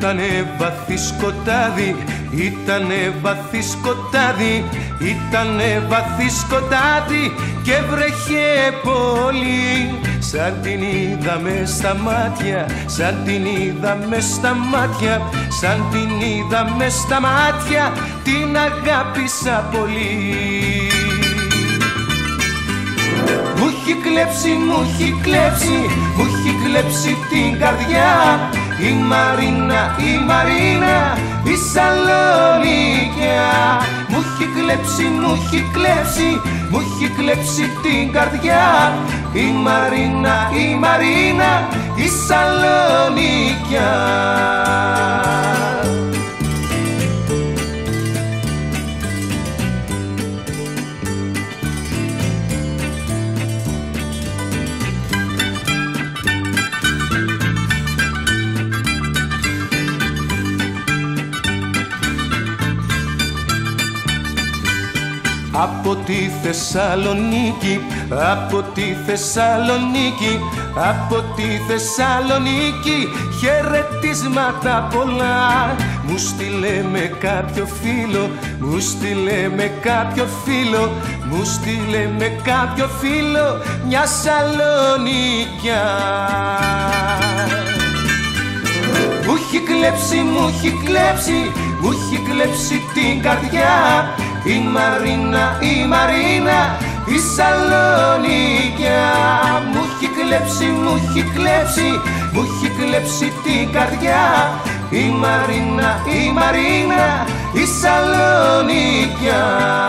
Ήτανε βαθύ σκοτάδι, ήτανε βαθύ σκοτάδι, ήτανε βαθύ σκοτάδι και βρέχε πολύ. Σαν την είδα μες στα μάτια, σαν την είδα μες στα μάτια, σαν την είδα μες στα μάτια, την αγάπησα πολύ. Μου έχει κλέψει, μου έχει κλέψει, μου έχει κλέψει την καρδιά η Μαρίνα, η Μαρίνα, η Σαλονικιά. Μου έχει κλέψει, μου έχει κλέψει, μου έχει κλέψει την καρδιά η Μαρίνα, η Μαρίνα, η Σαλονικιά. Από τη Θεσσαλονίκη, από τη Θεσσαλονίκη, από τη Θεσσαλονίκη χαιρετίσματα πολλά. Μου στείλε με κάποιο φίλο, μου στείλε με κάποιο φίλο, μου στείλε με κάποιο φίλο μια Σαλονικιά. Μου έχει κλέψει, μου έχει κλέψει, μου έχει κλέψει την καρδιά η Μαρίνα, η Μαρίνα, η Σαλονικιά. Μου έχει κλέψει, μου έχει κλέψει, μου έχει κλέψει την καρδιά η Μαρίνα, η Μαρίνα, η Σαλονικιά.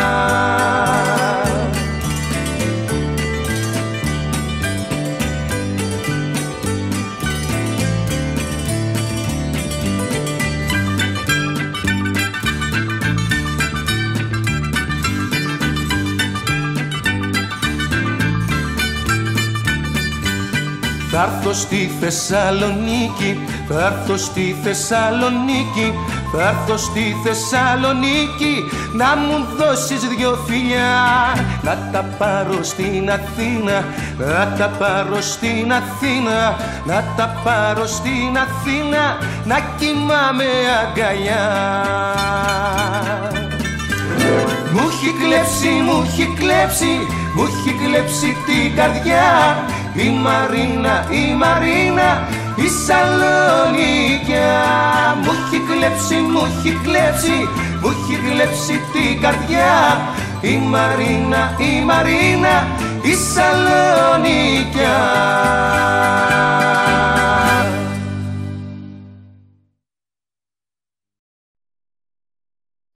Θα έρθω στη Θεσσαλονίκη, θα έρθω στη Θεσσαλονίκη, θα έρθω στη Θεσσαλονίκη να μου δώσεις δυο φιλιά. Να τα πάρω στην Αθήνα, να τα πάρω στην Αθήνα, να τα πάρω στην Αθήνα να κοιμάμαι αγκαλιά. Μου έχει κλέψει, μου έχει κλέψει, μου έχει κλέψει την καρδιά η Μαρίνα, η Μαρίνα, η Σαλονικιά. Μου έχει κλέψει, μου έχει κλέψει, μου έχει κλέψει την καρδιά η Μαρίνα, η Μαρίνα, η Σαλονικιά.